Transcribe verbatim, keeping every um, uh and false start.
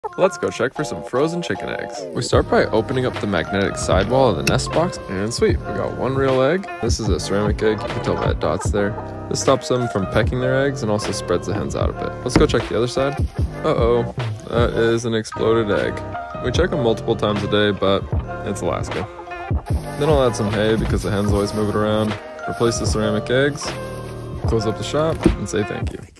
Let's go check for some frozen chicken eggs. We start by opening up the magnetic sidewall of the nest box, and sweet, we got one real egg. This is a ceramic egg, you can tell by the dots there. This stops them from pecking their eggs and also spreads the hens out a bit. Let's go check the other side. Uh-oh, that is an exploded egg. We check them multiple times a day, but it's Alaska. Then I'll add some hay because the hens always move it around. Replace the ceramic eggs, close up the shop, and say thank you.